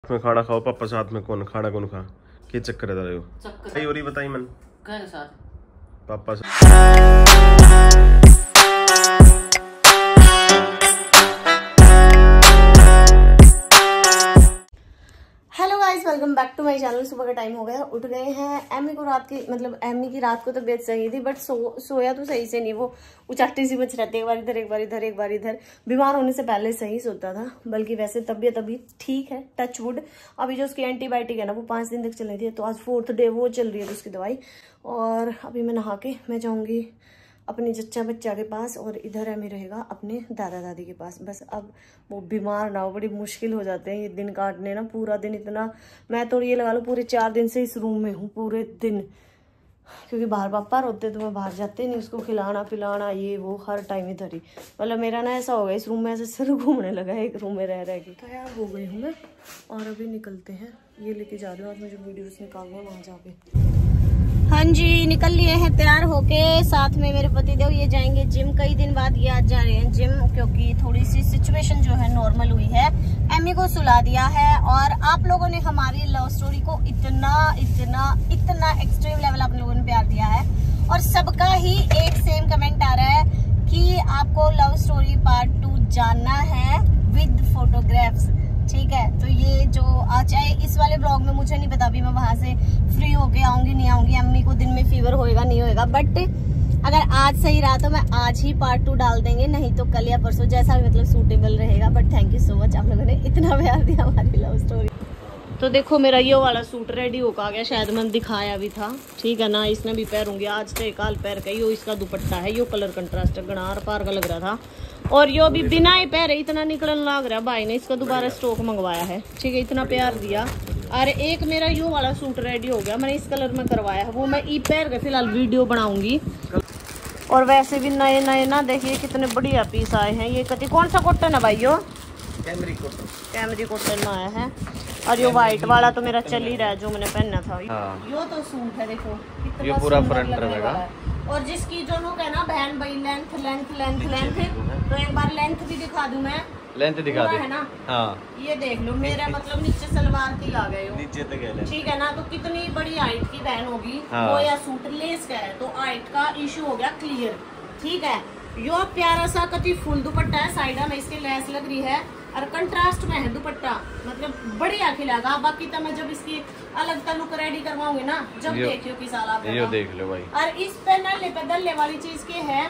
में खाना खाओ पापा साथ में कौन खाना कौन खा के चक्कर है चक्कर और ही बताई मन के साथ पापा से। Hello guys, welcome back to my channel. सुबह का टाइम हो गया, उठ गए हैं। एमी को रात की एमी की रात को तबीयत सही थी, बट सोया तो सही से नहीं। वो उचाटी सी बच रहती है, एक बार इधर एक बार इधर एक बार इधर। बीमार होने से पहले सही सोता था, बल्कि वैसे तबीयत अभी ठीक है, टच वुड। अभी जो उसकी एंटीबायोटिक है ना, वो 5 दिन तक चल रही थी, तो आज 4th डे वो चल रही है उसकी दवाई। और अभी मैं नहा के मैं जाऊँगी अपनी जच्चा बच्चा के पास, और इधर एमी रहेगा अपने दादा दादी के पास। बस अब वो बीमार ना हो, बड़ी मुश्किल हो जाते हैं ये दिन काटने ना। पूरा दिन इतना, मैं तो ये लगा लो पूरे 4 दिन से इस रूम में हूँ पूरे दिन, क्योंकि बाहर पापा रोते तो मैं बाहर जाते नहीं। उसको खिलाना पिलाना ये वो हर टाइम इधर ही। मतलब मेरा ना ऐसा हो गया, इस रूम में ऐसे सिर घूमने लगा है एक रूम में रह के। तैयार हो गई हूँ मैं और अभी निकलते हैं। ये लेके जा रही हूँ आज मुझे वीडियोस निकालने हैं वहाँ जाके। हाँ जी, निकल लिए हैं तैयार होके। साथ में मेरे पतिदेव ये जाएंगे जिम। कई दिन बाद ये आज जा रहे हैं जिम, क्योंकि थोड़ी सी सिचुएशन जो है नॉर्मल हुई है। एमी को सुला दिया है, और आप लोगों ने हमारी लव स्टोरी को इतना इतना इतना एक्सट्रीम लेवल आप लोगों ने प्यार दिया है, और सबका ही एक सेम कमेंट आ रहा है कि आपको लव स्टोरी पार्ट 2 जानना है विद फोटोग्राफ्स। ठीक है, तो ये जो चाहे इस वाले ब्लॉग में मुझे नहीं पता अभी मैं वहां से फ्री होके आऊंगी नहीं आऊंगी, अम्मी को दिन में फीवर होएगा नहीं होएगा, बट अगर आज सही रहा तो मैं आज ही पार्ट 2 डाल देंगे, नहीं तो कल या परसों, जैसा भी मतलब सूटेबल रहेगा। But thank you so much, आप लोगों ने इतना प्यार दिया हमारी लव स्टोरी। तो देखो मेरा ये वाला सूट रेडी होकर आ गया, शायद मैंने दिखाया भी था। ठीक है ना, इसने भी पहनूंगी आज से काल पैर का। यो इसका दुपट्टा है, यो कलर कंट्रास्ट गणार पार का लग रहा था, और यो भी बिना ही पैरे इतना निकलने लग रहा है। भाई ने इसका दोबारा स्टॉक मंगवाया है। ठीक है, इतना प्यार दिया। अरे एक मेरा यो वाला सूट रेडी हो गया, मैंने इस कलर में करवाया है, वो मैं ई पैर के फिलहाल वीडियो बनाऊंगी। और वैसे भी नए नए ना देखिए कितने बढ़िया पीस आए हैं। ये कति कौन सा कॉटन है भाई? यो कैमरी कॉटन में आया है। और ये व्हाइट वाला तो मेरा चल ही रहा है, जो मैंने पहनना था। यो तो सूट है, देखो ये पूरा फ्रंट रहेगा। और जिसकी जो लोग है ना बहन भाई लेंथ लेंथ लेंथ लेंथ, तो एक बार लेंथ भी दिखा दूं मैं। लेंथ दिखा दे, है ना? हाँ, ये देख लो, मेरा मतलब नीचे सलवार की आ गए हो नीचे तक है। ठीक है ना, तो कितनी बड़ी हाइट की बहन होगी वो, या सूट लेस का है, तो हाइट का इशू हो गया क्लियर। ठीक है, यो प्यारा सा कति फुल दुपट्टा है, साइड में इसके लेस लग रही है, और कंट्रास्ट में है दुपट्टा, मतलब बढ़िया खिलेगा। बाकी तो मैं जब इसकी अलग तलुक रेडी करवाऊंगी ना, जब देखियो कि साल आप देख लो भाई। और इस पे नल्ले पे दल्ले वाली चीज के है,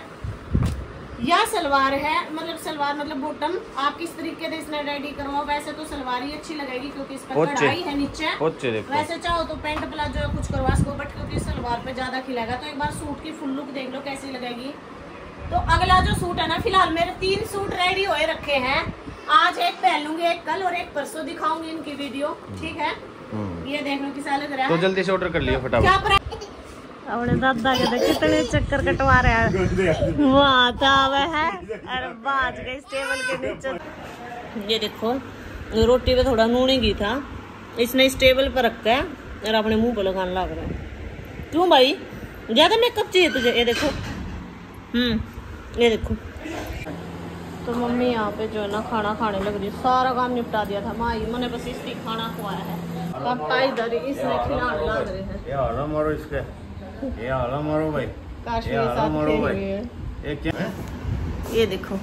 या सलवार है, मतलब सलवार मतलब बॉटम आप किस तरीके से इसने रेडी करवाओ। वैसे तो सलवार ही अच्छी लगेगी, क्योंकि इस पर कढ़ाई है नीचे। वैसे चाहो तो पेंट प्लाजो या कुछ करवा सको, बट क्योंकि सलवार पे ज्यादा खिलेगा। तो एक बार सूट की फुल लुक देख लो कैसी लगेगी। तो अगला जो सूट है ना, फिलहाल मेरे 3 सूट रेडी हुए रखे हैं। आज एक पहन लूंगी, एक कल और एक परसों दिखाऊंगी इनकी वीडियो। ठीक है, ये देख लो किसा लग रहा है। तो जल्दी से ऑर्डर कर लियो फटाफट। अपने दादा के कितने चक्कर कटवा रहे हैं वहाँ था वह है। अरे बाज गई टेबल के नीचे। ये देखो रोटी पे थोड़ा नून ही था, इसने इस टेबल पर रखा है और अपने मुंह पे लगाने लग रहा है। क्यों भाई, ज्यादा मेकअप चाहिए तुझे? ये देखो, ये देखो। तो मम्मी यहाँ पे जो है ना खाना खाने लग रही है। सारा काम निपटा दिया था माई, मैंने बस इसकी खाना खुआया है। पापा इधर इसने खिलाने लग रहे हैं। ये आला मारो इसके, ये आला मारो भाई, काश मेरे साथ खेल रही है। एक क्या? ये देखो,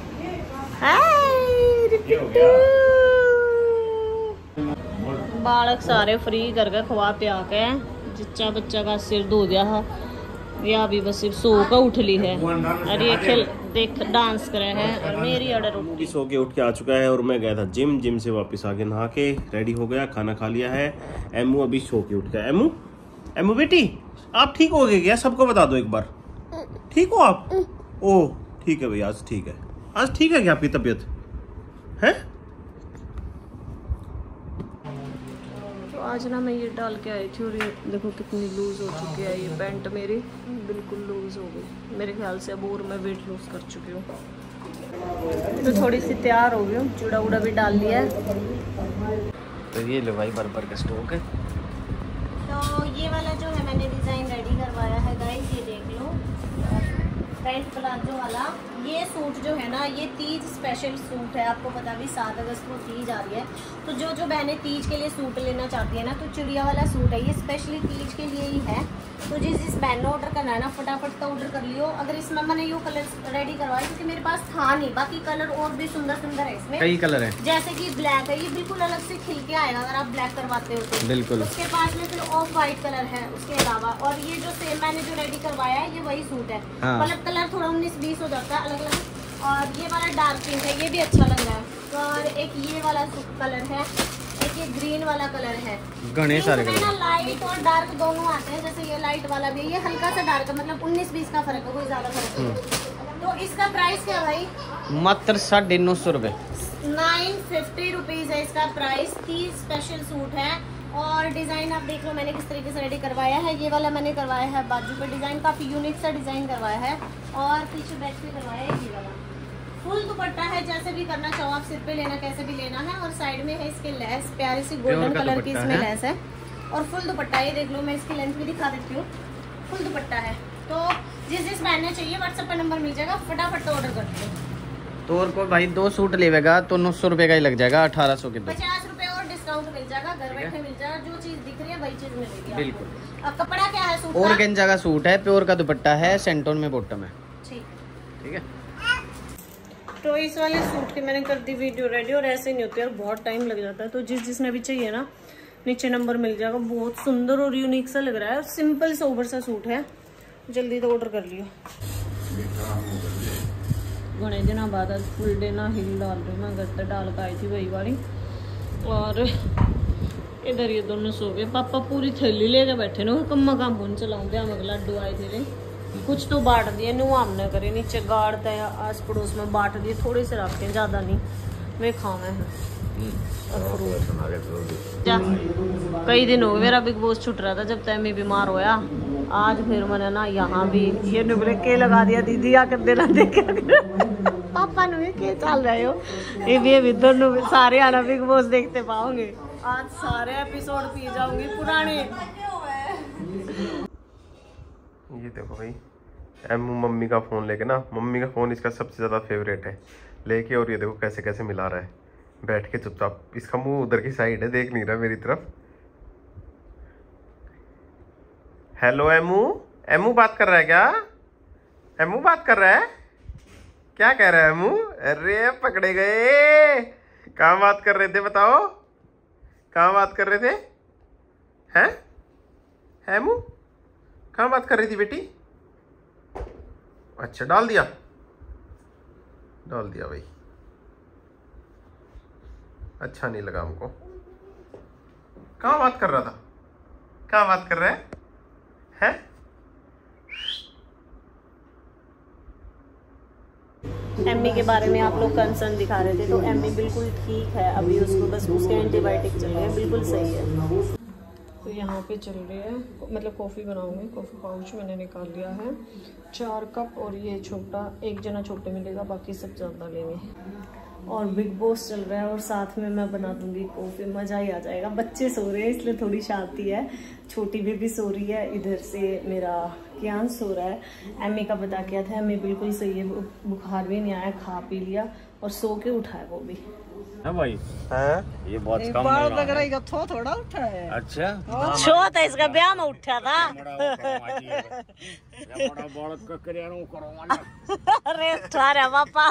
बालक सारे फ्री करके खुआ पिया के जिच्चा बच्चा का सिर धो दिया है। या भी बस सिर्फ सो का उठ ली है, और ये खेल देख डांस करे हैं। और मेरी ऑर्डर उठी सो के उठ के आ चुका है, और मैं गया था जिम से वापस आके नहा के रेडी हो गया, खाना खा लिया है। एमू अभी सो के उठ गया। एमू बेटी आप ठीक हो गए क्या? सबको बता दो एक बार, ठीक हो आप? ओह ठीक है भाई, आज ठीक है। आज ठीक है क्या आपकी तबीयत है? तो आज ना मैं ये डाल के आई थी, और ये देखो कितनी लूज हो चुकी है। ये पैंट मेरी बिल्कुल लूज हो गई मेरे ख्याल से। अब और मैं वेट लूज कर चुकी हूँ, तो थोड़ी सी तैयार हो गई हूँ। चूड़ा उड़ा भी डाल लिया है। तो ये लो भाई बर्बर का स्टॉक है। तो ये वाला जो है मैंने डिज़ाइन रेडी करवाया है गाइस, ये देख लो, पैंट प्लाजो वाला। ये सूट जो है ना, ये तीज स्पेशल सूट है। आपको पता भी 7 अगस्त को तीज आ रही है, तो जो बहनें तीज के लिए सूट लेना चाहती है ना, तो चिड़िया वाला सूट है ये, स्पेशली तीज के लिए ही है। तो जिस बहन ने ऑर्डर करना है ना, फटाफट का ऑर्डर कर लियो। अगर इसमें मैंने ये कलर रेडी करवाया क्योंकि मेरे पास था नहीं, बाकी कलर और भी सुंदर सुंदर है इसमें, कई कलर है। जैसे कि ब्लैक है, ये बिल्कुल अलग से खिल के आएगा अगर आप ब्लैक करवाते हो तो। बिल्कुल। उसके पास में फिर ऑफ वाइट कलर है उसके अलावा, और ये जो सेम मैंने जो रेडी करवाया है ये वही सूट है। हाँ। मतलब कलर थोड़ा 19-20 हो जाता है अलग अलग। और ये वाला डार्क पिंक है, ये भी अच्छा लग रहा है। और एक ये वाला कलर है, एक ये ग्रीन वाला कलर है। घने सारे कलर ना लाइट और डार्क दोनों आते हैं, जैसे ये लाइट वाला भी है, ये हल्का सा डार्क है, मतलब 19-20 का फर्क है, कोई ज्यादा फर्क नहीं है। तो इसका प्राइस क्या भाई? मात्र 950 रुपए। 950 रुपीज है इसका प्राइस। 30 स्पेशल सूट है। और डिजाइन आप देख लो मैंने किस तरीके से रेडी करवाया है। ये वाला मैंने करवाया है बाजू पे डिजाइन, काफी यूनिक सा डिजाइन करवाया है। और पीछे बैक पे करवाया है ये वाला फुल दुपट्टा है, जैसे भी करना चाहो आप, सिर पे लेना कैसे भी लेना है। और साइड में है इसके लेस, प्यारी सी गोल्डन कलर की इसमें लेस है। और फुल दुपट्टा ये देख लो, मैं इसकी लेंथ भी दिखा देती हूँ। फुल दुपट्टा है। तो जिस पहनने चाहिए व्हाट्सएप पर नंबर मिल जाएगा, फटाफट तो ऑर्डर कर दो। तो और कोई भाई 2 सूट लेगा तो 900 रुपए का ही लग जाएगा, 1800 के 2। 50 रुपए और डिस्काउंट मिल जाएगा, घर बैठे मिल जाएगा। जो चीज दिख रही है वही चीज मिलेगी। बिल्कुल। अब कपड़ा क्या है सूट का? ऑर्गेन्जा का सूट है, प्योर का दुपट्टा है, सेंटोन में बॉटम है। ठीक है। तो इस वाले सूट की मैंने कर दी वीडियो रेडी, और ऐसे नहीं होती यार, बहुत टाइम लग जाता है। तो जिसने भी चाहिए ना, नीचे नंबर मिल जाएगा। बहुत सुंदर और यूनिक सा लग रहा है, सिंपल सोबर सा सूट है। जल्दी तो ऑर्डर कर लियो। घने दिन बाद आज फुल डे ना हिल डाल रही, मैं घर तक डाल कर आई थी वही वाली। और इधर ये दोनों सो गए। पापा पूरी थैली लेके बैठे ना, कम्मा काम मुन चलाऊं दे। हम लड्डू आए थे, कुछ तो बांट दिए, नु हमने करे, नीचे गाड़ते हैं आस पड़ोस में बांट दिए, थोड़े से रखते हैं, ज्यादा नहीं। वे खावे हैं। कई दिन हो गए मेरा बिग बॉस छूट रहा था, जब तक मैं बीमार होया। आज फिर मैंने ना यहाँ भी ये नुबरे के लगा दिया, दीदी आकर देना देखा पापा ने के चल रहे हो। ये भी दोनों सारे आना बिग बॉस देखते पाओगे। आज सारे एपिसोड पी जाऊंगी पुराने। ये देखो भाई, एमू मम्मी का फ़ोन लेके ना, मम्मी का फ़ोन इसका सबसे ज़्यादा फेवरेट है लेके, और ये देखो कैसे कैसे मिला रहा है बैठ के चुपचाप। इसका मुंह उधर की साइड है, देख नहीं रहा मेरी तरफ। हेलो एमू, एमू बात कर रहा है क्या? एमू बात कर रहा है? क्या कह रहा है एमू? अरे पकड़े गए। कहाँ बात कर रहे थे बताओ, कहाँ बात कर रहे थे? हैं एमू, कहाँ बात कर रही थी बेटी? अच्छा डाल दिया, डाल दिया भाई। अच्छा नहीं लगा हमको। कहाँ बात कर रहा था, कहाँ बात कर रहा है? हैं? एम्मी के बारे में आप लोग कंसर्न दिखा रहे थे, तो एम्मी बिल्कुल ठीक है अभी, उसको बस उसके एंटीबायोटिक चल रहे हैं, बिल्कुल सही है। तो यहाँ पे चल रही है, मतलब कॉफ़ी बनाऊंगी। कॉफ़ी पाउच मैंने निकाल लिया है, 4 कप। और ये छोटा, एक जना छोटे मिलेगा, बाकी सब ज़्यादा लेंगे। और बिग बॉस चल रहा है और साथ में मैं बना दूंगी कॉफ़ी, मज़ा ही आ जाएगा। बच्चे सो रहे हैं इसलिए थोड़ी शांति है, छोटी बेबी सो रही है, इधर से मेरा कियान सो रहा है। एम्मी का पता क्या था, एम्मी बिल्कुल सही है, बुखार भी नहीं आया, खा पी लिया और सो के उठा है वो भी। है भाई हाँ? ये बहुत कम लग रहा है, थोड़ा उठा है। अच्छा छो था इसका, ब्याह में उठा था। अरे ठारा पापा,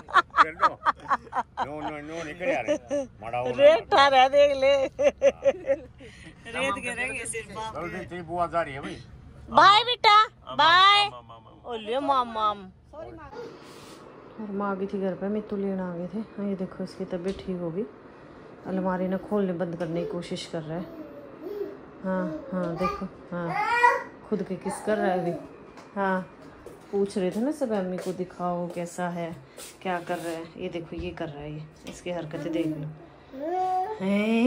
रेत ठारा देख ले, रेत गिरेंगे सिर बाप। बाय बेटा बाय। ओले माम। और माँ आ गई थी घर पे, मित्तू लेने आ गए थे। हाँ ये देखो इसकी तबीयत ठीक होगी। अलमारी ना खोलने बंद करने की कोशिश कर रहा है। हाँ हाँ देखो, हाँ खुद के किस कर रहा है अभी। हाँ पूछ रहे थे ना सब अम्मी को, दिखाओ कैसा है, क्या कर रहा है। ये देखो ये कर रहा है, ये इसकी हरकतें देख लो।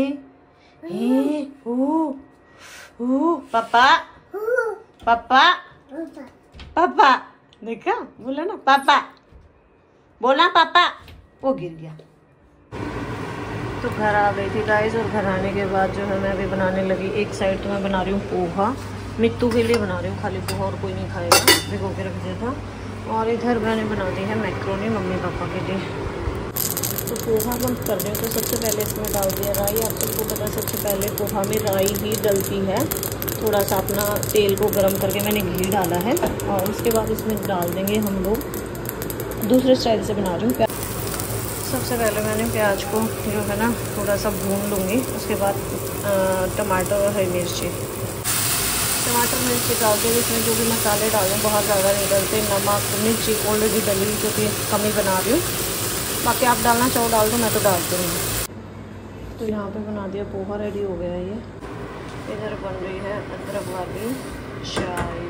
पापा पापा पापा, देखा बोला ना पापा, बोला पापा, वो गिर गया। तो घर आ गई थी गाइस, और घर आने के बाद जो है मैं अभी बनाने लगी। एक साइड तो मैं बना रही हूँ पोहा, मित्तू के लिए बना रही हूँ खाली पोहा, और कोई नहीं खाएगा, भिगो के रख दिया था। और इधर मैंने बना दी है मैक्रोनी मम्मी पापा के लिए। तो पोहा बंद कर रही हूँ। तो सबसे पहले इसमें डाल दिया राई। आप सबको पता है सबसे पहले पोहा में राई ही डलती है। थोड़ा सा अपना तेल को गर्म करके मैंने घी डाला है और उसके बाद इसमें डाल देंगे हम लोग। दूसरे स्टाइल से बना रही हूँ। सबसे पहले मैंने प्याज को जो है ना थोड़ा सा भून लूँगी। उसके बाद टमाटर और हरी मिर्ची, टमाटर मिर्ची डाल के इसमें जो भी मसाले डालें बहुत ज़्यादा नहीं डालते। नमक मिर्ची ऑलरेडी डली क्योंकि कम ही बना रही हूँ। बाकी आप डालना चाहो डाल दो, मैं तो डालती हूँ। तो यहाँ पे बना दिया पोहा, रेडी हो गया ये। इधर बन रही है अदरक वाली चाय।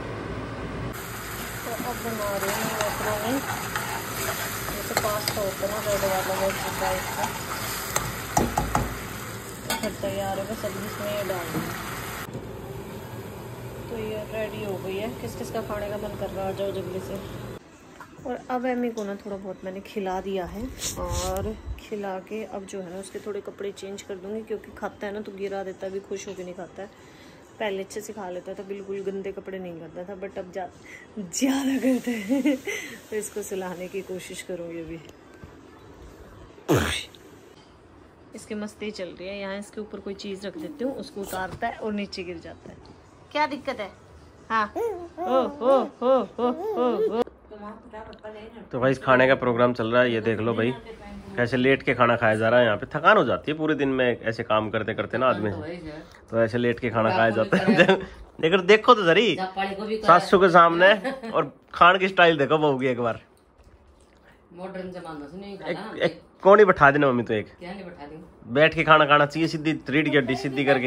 तो अब बना रही हूँ मैक्रोनी। जैसे पास्ता होता है ना रेड वाला वैसे टाइप का। फिर तैयार है, बस अब इसमें ये डाल दूँगी। तो ये रेडी हो गई है। किस किस का खाने का मन कर रहा है, आ जाओ जल्दी से। और अब एमी को ना थोड़ा बहुत मैंने खिला दिया है और खिला के अब जो है ना उसके थोड़े कपड़े चेंज कर दूँगी क्योंकि खाता है ना तो गिरा देता है, भी खुश होकर नहीं खाता है। पहले अच्छे से खा लेता था, बिल्कुल गंदे कपड़े नहीं करता था, बट अब ज़्यादा करता है। तो इसको सुलाने की कोशिश करूँगी अभी। इसकी मस्ती चल रही है। यहाँ इसके ऊपर कोई चीज़ रख देती हूँ, उसको उतारता है और नीचे गिर जाता है। क्या दिक्कत है? हाँ ओ। तो भाई खाने का प्रोग्राम चल रहा है। ये देख लो भाई कैसे लेट के खाना खाया जा रहा है। यहाँ पे थकान हो जाती है पूरे दिन में ऐसे काम करते करते ना आदमी से, तो ऐसे लेट के खाना खाया जाता है। लेकिन देखो तो जरी सासू के सामने और खान की स्टाइल देखो बहू की एक बार। मॉडर्न जमाना से नहीं खाना। एक कौन ही बैठा देना मम्मी, तो एक क्या नहीं बैठा दूं? बैठ के खाना खाना चाहिए, सीधी रीढ़ की हड्डी सीधी करके।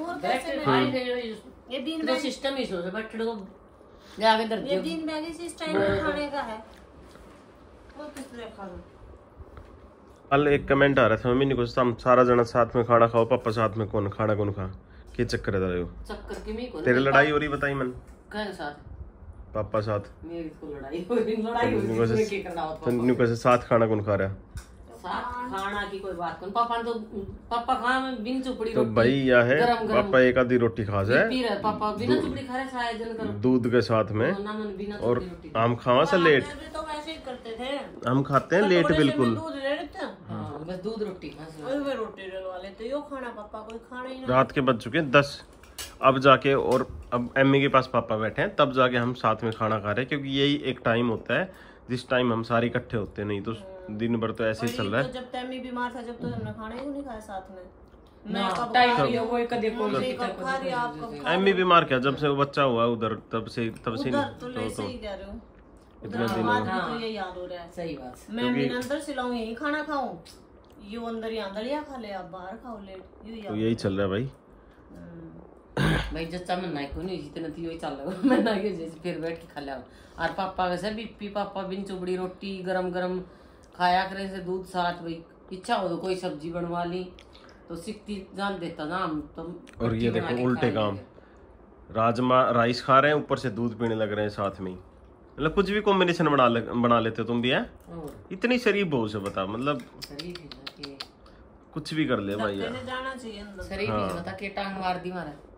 ये दिन तो सिस्टम ही सोच बैठ लो जाके दर्द ये दिन बैगी सिस्टम खाने का है। वो किस तरह खा लो। कल एक कमेंट आ रहा था मम्मी ने कुछ सारा जना साथ में खाना खाओ, पापा साथ में कौन खाना कौन खा के चक्कर है चक्कर की में तेरे लड़ाई हो रही बताई मन कल साथ पापा साथ मेरी तो लड़ाई हो रही की करना होता तो न्यू कैसे साथ खाना कौन खा रहा साथ खाना की कोई बात कौन। पापा ने तो पापा खा में बिन चुपड़ी तो भाई यह है पापा एक आधी रोटी खा जाए, पी रहे पापा बिना चुपड़ी खा रहे सारे दिन करो दूध के साथ में, ना मन बिना और हम खावा से लेट। तो वैसे ही करते थे, हम खाते हैं लेट बिल्कुल। दूध ले लेते हैं। हां बस दूध रोटी रोटी डलवा लेते। यो खाना पापा कोई खाना ही ना। रात के बज चुके 10 अब जाके, और अब एम्मी के पास पापा बैठे हैं तब जाके हम साथ में खाना खा रहे हैं, क्योंकि यही एक टाइम होता है जिस टाइम हम सारे इकट्ठे होते हैं। नहीं तो दिन भर तो ऐसे ही चल रहा है। तो जब तैमी बीमार था जब तो हमने खाना ही नहीं खाया साथ में। मैं कब टाइम हो वो कदे कोई खा रही आप कब खा एम्मी बीमार क्या जब से वो बच्चा हुआ उधर तब से तो ऐसे ही कह रहे हो। इतने दिनों में तो ये याद हो रहा है। सही बात। मैं भी अंदर से लाऊं यही खाना खाऊं, यो अंदर ही अंदर या खा ले, आप बाहर खाओ लेट। तो यही चल रहा है भाई। भाई जच्चा मैं ना को नहीं जितना थी वही चल रहा मैं ना के जैसे फिर बैठ के खा लिया। और पापा कैसे बीपी पापा बिन चुबड़ी रोटी गरम गरम खाया करे से दूध साथ। भाई इच्छा हो तो कोई सब्जी बनवा ली तो सिकती जान देता ना हम तो। और ये देखो उल्टे काम, राजमा राइस खा रहे हैं ऊपर से दूध पीने लग रहे हैं साथ में ही। मतलब कुछ भी कॉम्बिनेशन बना लेते हो तुम भी है। इतनी शरीफ हो से बता, मतलब कुछ भी कर ले भाई यार। जाना चाहिए अंदर। शरीफ बता के टांग मार दी मारा।